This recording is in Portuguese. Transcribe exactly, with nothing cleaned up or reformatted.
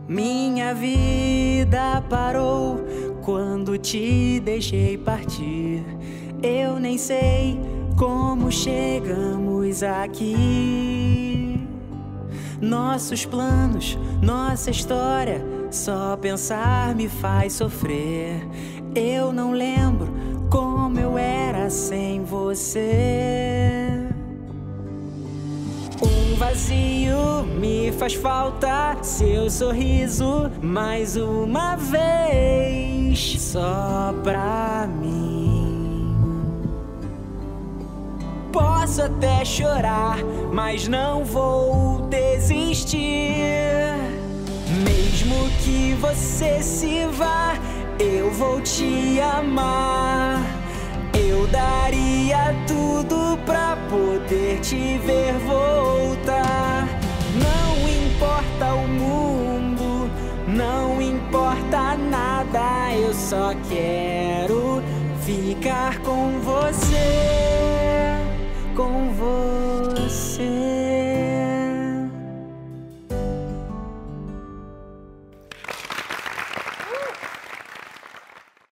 Minha vida parou quando te deixei partir. Eu nem sei como chegamos aqui. Nossos planos, nossa história, só pensar me faz sofrer. Eu não lembro como eu era sem você. Um vazio me faz falta, seu sorriso mais uma vez, só pra mim. Posso até chorar, mas não vou desistir. Mesmo que você se vá, eu vou te amar. Eu daria tudo pra poder te ver voltar. Não importa o mundo, não importa nada, eu só quero ficar com você, com você.